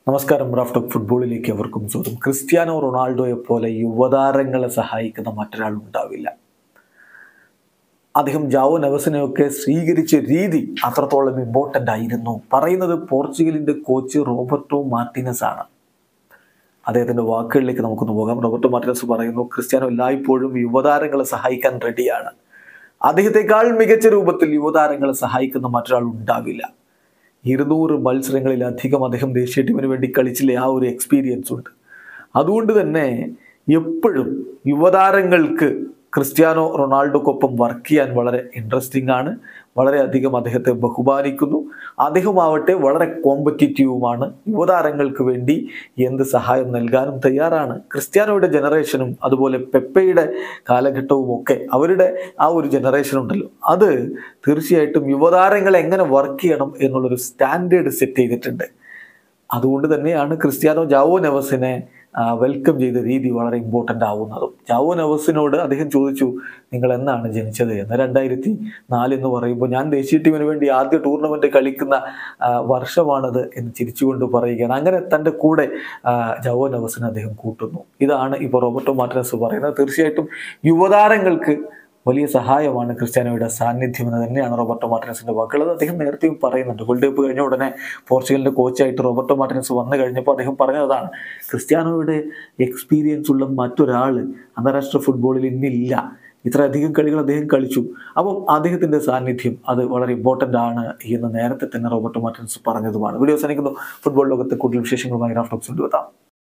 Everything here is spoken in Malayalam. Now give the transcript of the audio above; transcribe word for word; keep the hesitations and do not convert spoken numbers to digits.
നമസ്കാരം. റാഫ് ടോക്ക് ഫുട്ബോളിലേക്ക് അവർക്കും സ്വാഗതം. ക്രിസ്ത്യാനോ റൊണാൾഡോയെ പോലെ യുവതാരങ്ങളെ സഹായിക്കുന്ന മറ്റൊരാൾ ഉണ്ടാവില്ല. അദ്ദേഹം ജാവോ നെവസിനെയൊക്കെ സ്വീകരിച്ച രീതി അത്രത്തോളം ഇമ്പോർട്ടൻ്റ് ആയിരുന്നു. പറയുന്നത് പോർച്ചുഗലിൻ്റെ കോച്ച് റോബർട്ടോ മാർട്ടിനസ് ആണ്. അദ്ദേഹത്തിൻ്റെ വാക്കുകളിലേക്ക് നമുക്കൊന്ന് പോകാം. റോബർട്ടോ മാർട്ടിനസ് പറയുന്നു, ക്രിസ്ത്യാനോ എല്ലായ്പ്പോഴും യുവതാരങ്ങളെ സഹായിക്കാൻ റെഡിയാണ്. അദ്ദേഹത്തെക്കാൾ മികച്ച രൂപത്തിൽ യുവതാരങ്ങളെ സഹായിക്കുന്ന മറ്റൊരാൾ ഉണ്ടാവില്ല. ഇരുന്നൂറ് മത്സരങ്ങളിലധികം അദ്ദേഹം ദേശീയ ടീമിന് വേണ്ടി കളിച്ചില്ലേ, ആ ഒരു എക്സ്പീരിയൻസ് ഉണ്ട്. അതുകൊണ്ട് തന്നെ എപ്പോഴും യുവതാരങ്ങൾക്ക് ക്രിസ്ത്യാനോ റൊണാൾഡോക്കൊപ്പം വർക്ക് ചെയ്യാൻ വളരെ ഇൻട്രസ്റ്റിംഗ് ആണ്. വളരെയധികം അദ്ദേഹത്തെ ബഹുമാനിക്കുന്നു. അദ്ദേഹമാവട്ടെ വളരെ കോമ്പറ്റീറ്റീവുമാണ്. യുവതാരങ്ങൾക്ക് വേണ്ടി എന്ത് സഹായം നൽകാനും തയ്യാറാണ്. ക്രിസ്ത്യാനോയുടെ ജനറേഷനും അതുപോലെ പെപ്പയുടെ കാലഘട്ടവും ഒക്കെ അവരുടെ ആ ഒരു ജനറേഷൻ ഉണ്ടല്ലോ, അത് തീർച്ചയായിട്ടും യുവതാരങ്ങളെ എങ്ങനെ വർക്ക് ചെയ്യണം എന്നുള്ളൊരു സ്റ്റാൻഡേർഡ് സെറ്റ് ചെയ്തിട്ടുണ്ട്. അതുകൊണ്ട് തന്നെയാണ് ക്രിസ്ത്യാനോ ജാവോ നെവസിനെ വെൽക്കം ചെയ്ത രീതി വളരെ ഇമ്പോർട്ടൻ്റ് ആവുന്നതും. ജാവോ നെവസിനോട് അദ്ദേഹം ചോദിച്ചു, നിങ്ങൾ എന്നാണ് ജനിച്ചത് എന്ന്. രണ്ടായിരത്തി നാല് എന്ന് പറയുമ്പോൾ ഞാൻ ദേശീയ ടീമിന് വേണ്ടി ആദ്യ ടൂർണമെൻറ്റ് കളിക്കുന്ന വർഷമാണത് എന്ന് ചിരിച്ചുകൊണ്ട് പറയുകയാണ്. അങ്ങനെ തൻ്റെ കൂടെ ജാവോ നെവസിനെ അദ്ദേഹം കൂട്ടുന്നു. ഇതാണ് ഇപ്പോൾ റോബർട്ടോ മാർട്ടിനസ് പറയുന്നത്. തീർച്ചയായിട്ടും യുവതാരങ്ങൾക്ക് വലിയ സഹായമാണ് ക്രിസ്ത്യാനോയുടെ സാന്നിധ്യം എന്ന് തന്നെയാണ് റോബർട്ടോ മാർട്ടിനസിൻ്റെ വാക്കുകൾ. അത് അദ്ദേഹം നേരത്തെയും പറയുന്നുണ്ട്. വേൾഡ് കപ്പ് കഴിഞ്ഞ ഉടനെ പോർച്ചുഗലിൻ്റെ കോച്ചായിട്ട് റോബർട്ടോ മാർട്ടിനസ് വന്നു കഴിഞ്ഞപ്പോൾ അദ്ദേഹം പറഞ്ഞതാണ്, ക്രിസ്ത്യാനോയുടെ എക്സ്പീരിയൻസ് ഉള്ള മറ്റൊരാൾ അന്താരാഷ്ട്ര ഫുട്ബോളിൽ ഇന്നില്ല. ഇത്രയധികം കളികൾ അദ്ദേഹം കളിച്ചു. അപ്പം അദ്ദേഹത്തിൻ്റെ സാന്നിധ്യം അത് വളരെ ഇമ്പോർട്ടൻ്റ് ആണ് എന്ന് നേരത്തെ തന്നെ റോബർട്ടോ മാർട്ടിനസ് പറഞ്ഞതുമാണ്. വീഡിയോ അവസാനിക്കുന്നു. ഫുട്ബോൾ ലോകത്തെ കൂടുതൽ വിശേഷങ്ങളുമായി റാഫ് ടോക്സ് കൊണ്ടുവെത്താം.